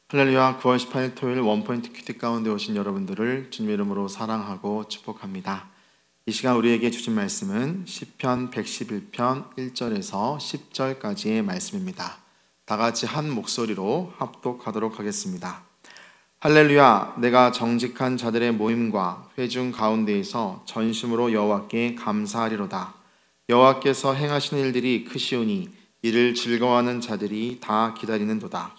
할렐루야. 9월 18일 토요일 원포인트 큐티 가운데 오신 여러분들을 주님의 이름으로 사랑하고 축복합니다. 이 시간 우리에게 주신 말씀은 시편 111편 1절에서 10절까지의 말씀입니다. 다 같이 한 목소리로 합독하도록 하겠습니다. 할렐루야. 내가 정직한 자들의 모임과 회중 가운데에서 전심으로 여호와께 감사하리로다. 여호와께서 행하시는 일들이 크시오니 이를 즐거워하는 자들이 다 기리는도다.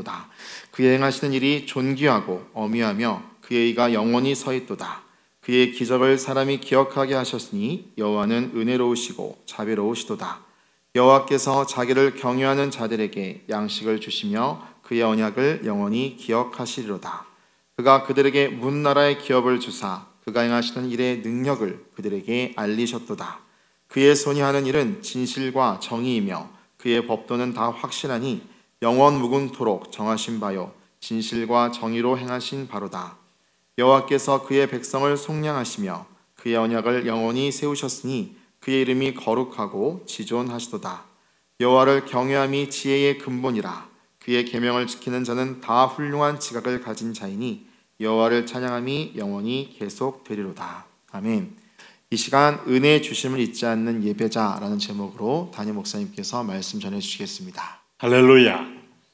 그의 행하시는 일이 존귀하고 어미하며 그의 의가 영원히 서있도다. 그의 기적을 사람이 기억하게 하셨으니 여호와는 은혜로우시고 자비로우시도다. 여호와께서 자기를 경외하는 자들에게 양식을 주시며 그의 언약을 영원히 기억하시리로다. 그가 그들에게 문나라의 기업을 주사 그가 행하시는 일의 능력을 그들에게 알리셨도다. 그의 손이 하는 일은 진실과 정의이며 그의 법도는 다 확실하니 영원 무궁토록 정하신 바요 진실과 정의로 행하신 바로다. 여호와께서 그의 백성을 속량하시며 그의 언약을 영원히 세우셨으니 그의 이름이 거룩하고 지존하시도다. 여호와를 경외함이 지혜의 근본이라. 그의 계명을 지키는 자는 다 훌륭한 지각을 가진 자이니 여호와를 찬양함이 영원히 계속되리로다. 아멘. 이 시간 은혜의 주심을 잊지 않는 예배자라는 제목으로 담임 목사님께서 말씀 전해주시겠습니다. 할렐루야.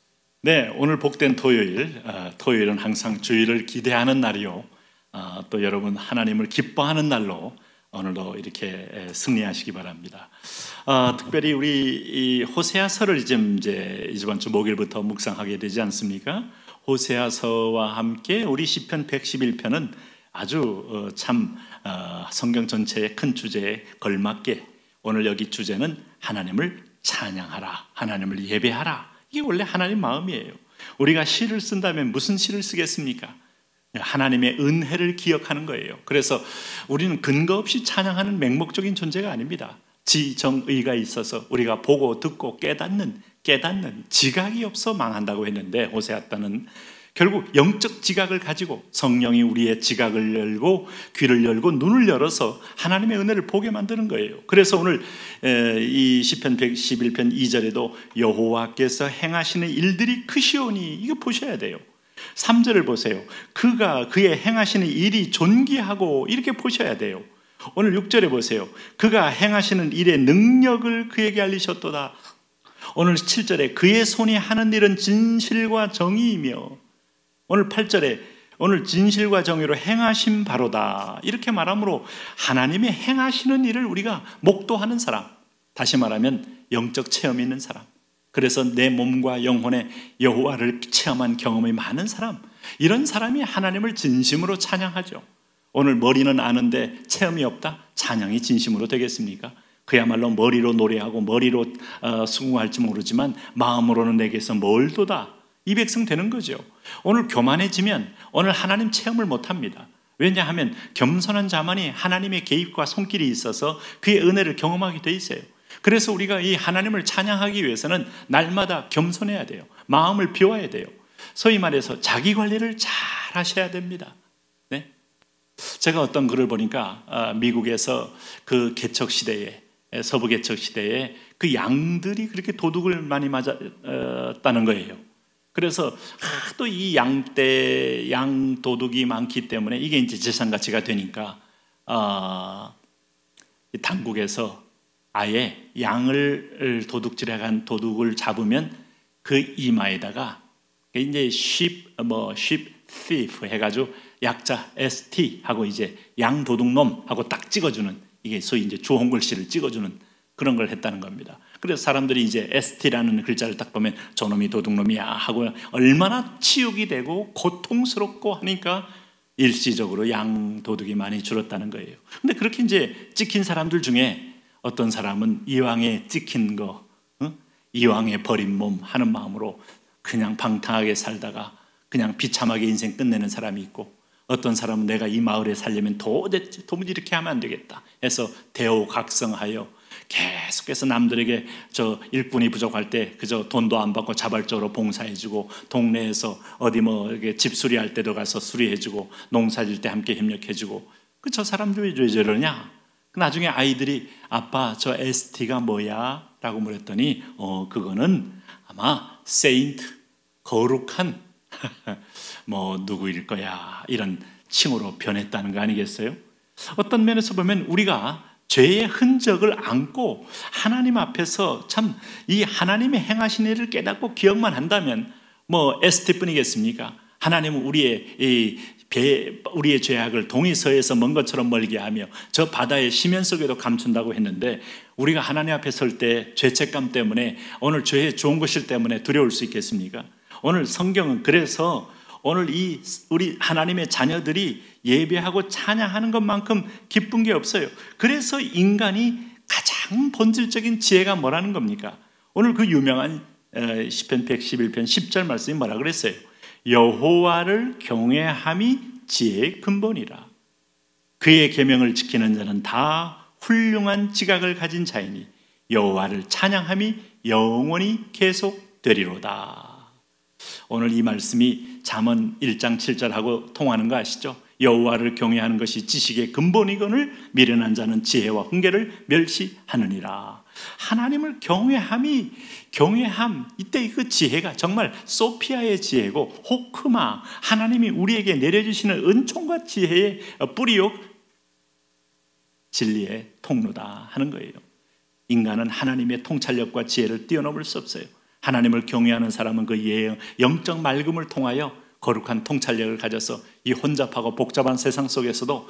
네, 오늘 복된 토요일, 토요일은 항상 주일을 기대하는 날이요, 또 여러분 하나님을 기뻐하는 날로 오늘도 이렇게 승리하시기 바랍니다. 특별히 우리 이 호세아서를 이제 이번 주 목요일부터 묵상하게 되지 않습니까? 호세아서와 함께 우리 시편 111편은 아주 참 성경 전체의 큰 주제에 걸맞게 오늘 여기 주제는 하나님을 찬양하라, 하나님을 예배하라. 이게 원래 하나님 마음이에요. 우리가 시를 쓴다면 무슨 시를 쓰겠습니까? 하나님의 은혜를 기억하는 거예요. 그래서 우리는 근거 없이 찬양하는 맹목적인 존재가 아닙니다. 지정의가 있어서 우리가 보고 듣고 깨닫는 지각이 없어 망한다고 했는데, 호세아 때는 결국 영적 지각을 가지고 성령이 우리의 지각을 열고 귀를 열고 눈을 열어서 하나님의 은혜를 보게 만드는 거예요. 그래서 오늘 이 시편 111편 2절에도 여호와께서 행하시는 일들이 크시오니, 이거 보셔야 돼요. 3절을 보세요. 그의 행하시는 일이 존귀하고, 이렇게 보셔야 돼요. 오늘 6절에 보세요. 그가 행하시는 일의 능력을 그에게 알리셨도다. 오늘 7절에 그의 손이 하는 일은 진실과 정의이며, 오늘 8절에 오늘 진실과 정의로 행하신 바로다. 이렇게 말하므로 하나님의 행하시는 일을 우리가 목도하는 사람, 다시 말하면 영적 체험이 있는 사람, 그래서 내 몸과 영혼에 여호와를 체험한 경험이 많은 사람, 이런 사람이 하나님을 진심으로 찬양하죠. 오늘 머리는 아는데 체험이 없다? 찬양이 진심으로 되겠습니까? 그야말로 머리로 노래하고 머리로 수긍할지 모르지만 마음으로는 내게서 멀도다, 이 백성 되는 거죠. 오늘 교만해지면 오늘 하나님 체험을 못합니다. 왜냐하면 겸손한 자만이 하나님의 개입과 손길이 있어서 그의 은혜를 경험하게 돼 있어요. 그래서 우리가 이 하나님을 찬양하기 위해서는 날마다 겸손해야 돼요. 마음을 비워야 돼요. 소위 말해서 자기 관리를 잘 하셔야 됩니다. 네? 제가 어떤 글을 보니까 미국에서 그 개척 시대에, 서부 개척 시대에 그 양들이 그렇게 도둑을 많이 맞았다는 거예요. 그래서 또 이 양 도둑이 많기 때문에 이게 이제 재산 가치가 되니까 당국에서 아예 양을 도둑질해간 도둑을 잡으면 그 이마에다가 이제 sheep thief 해가지고 약자 ST 하고 이제 양 도둑놈 하고 딱 찍어주는, 이게 소위 이제 주홍글씨를 찍어주는 그런 걸 했다는 겁니다. 그래서 사람들이 이제 ST라는 글자를 딱 보면 저놈이 도둑놈이야 하고 얼마나 치욕이 되고 고통스럽고 하니까 일시적으로 양 도둑이 많이 줄었다는 거예요. 근데 그렇게 이제 찍힌 사람들 중에 어떤 사람은 이왕에 찍힌 거, 이왕에 버린 몸 하는 마음으로 그냥 방탕하게 살다가 그냥 비참하게 인생 끝내는 사람이 있고, 어떤 사람은 내가 이 마을에 살려면 도무지 이렇게 하면 안 되겠다 해서 대호각성하여 계속해서 남들에게 저 일꾼이 부족할 때 그저 돈도 안 받고 자발적으로 봉사해주고, 동네에서 어디 뭐 이렇게 집 수리할 때도 가서 수리해주고, 농사질 때 함께 협력해주고, 저 사람들이 왜 저러냐? 나중에 아이들이 아빠 저 ST가 뭐야? 라고 물었더니 그거는 아마 세인트, 거룩한 뭐 누구일 거야 이런 칭호로 변했다는 거 아니겠어요? 어떤 면에서 보면 우리가 죄의 흔적을 안고 하나님 앞에서 참 이 하나님의 행하신 일을 깨닫고 기억만 한다면 뭐 에스티뿐이겠습니까? 하나님은 우리의 죄악을 동이서에서 먼 것처럼 멀게 하며 저 바다의 심연 속에도 감춘다고 했는데, 우리가 하나님 앞에 설 때 죄책감 때문에, 오늘 죄의 좋은 것일 때문에 두려울 수 있겠습니까? 오늘 성경은 그래서 오늘 우리 하나님의 자녀들이 예배하고 찬양하는 것만큼 기쁜 게 없어요. 그래서 인간이 가장 본질적인 지혜가 뭐라는 겁니까? 오늘 그 유명한 시편 111편 10절 말씀이 뭐라 그랬어요? 여호와를 경외함이 지혜의 근본이라. 그의 계명을 지키는 자는 다 훌륭한 지각을 가진 자이니 여호와를 찬양함이 영원히 계속되리로다. 오늘 이 말씀이 잠언 1장 7절하고 통하는 거 아시죠? 여호와를 경외하는 것이 지식의 근본이거늘 미련한 자는 지혜와 훈계를 멸시하느니라. 하나님을 경외함, 이때 그 지혜가 정말 소피아의 지혜고 호크마, 하나님이 우리에게 내려주시는 은총과 지혜의 뿌리요 진리의 통로다 하는 거예요. 인간은 하나님의 통찰력과 지혜를 뛰어넘을 수 없어요. 하나님을 경외하는 사람은 그 영적 맑음을 통하여 거룩한 통찰력을 가져서 이 혼잡하고 복잡한 세상 속에서도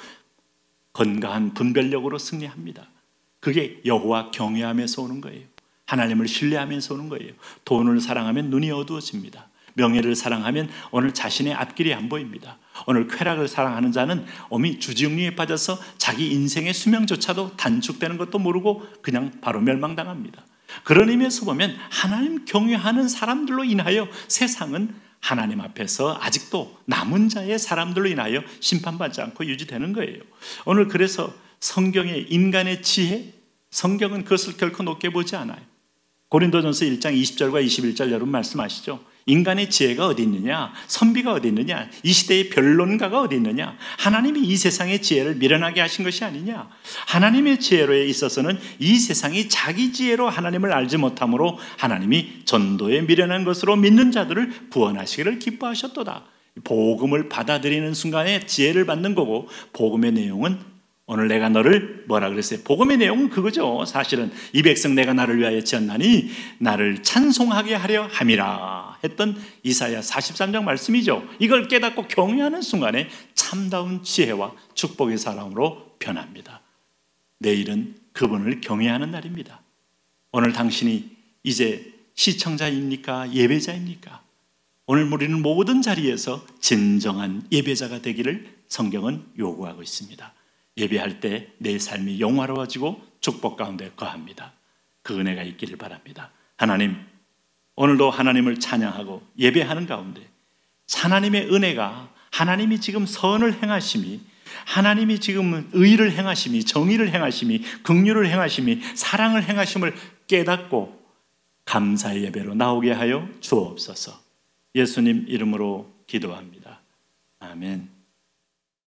건강한 분별력으로 승리합니다. 그게 여호와 경외하면서 오는 거예요. 하나님을 신뢰하면서 오는 거예요. 돈을 사랑하면 눈이 어두워집니다. 명예를 사랑하면 오늘 자신의 앞길이 안 보입니다. 오늘 쾌락을 사랑하는 자는 어미 주지웅리에 빠져서 자기 인생의 수명조차도 단축되는 것도 모르고 그냥 바로 멸망당합니다. 그런 의미에서 보면 하나님 경외하는 사람들로 인하여 세상은 하나님 앞에서 아직도 남은 자의 사람들로 인하여 심판받지 않고 유지되는 거예요. 오늘 그래서 성경의 인간의 지혜, 성경은 그것을 결코 높게 보지 않아요. 고린도전서 1장 20절과 21절 여러분 말씀하시죠. 인간의 지혜가 어디 있느냐, 선비가 어디 있느냐, 이 시대의 변론가가 어디 있느냐, 하나님이 이 세상의 지혜를 미련하게 하신 것이 아니냐. 하나님의 지혜로에 있어서는 이 세상이 자기 지혜로 하나님을 알지 못함으로 하나님이 전도에 미련한 것으로 믿는 자들을 구원하시기를 기뻐하셨도다. 복음을 받아들이는 순간에 지혜를 받는 거고, 복음의 내용은 오늘 내가 너를 뭐라 그랬어요? 복음의 내용은 그거죠. 사실은 이 백성 내가 나를 위하여 지었나니 나를 찬송하게 하려 함이라 했던 이사야 43장 말씀이죠. 이걸 깨닫고 경외하는 순간에 참다운 지혜와 축복의 사람으로 변합니다. 내일은 그분을 경외하는 날입니다. 오늘 당신이 이제 시청자입니까? 예배자입니까? 오늘 우리는 모든 자리에서 진정한 예배자가 되기를 성경은 요구하고 있습니다. 예배할 때 내 삶이 영화로워지고 축복 가운데 거합니다. 그 은혜가 있기를 바랍니다. 하나님, 오늘도 하나님을 찬양하고 예배하는 가운데 하나님의 은혜가, 하나님이 지금 선을 행하심이, 하나님이 지금 의를 행하심이, 정의를 행하심이, 긍휼을 행하심이, 사랑을 행하심을 깨닫고 감사의 예배로 나오게 하여 주옵소서. 예수님 이름으로 기도합니다. 아멘.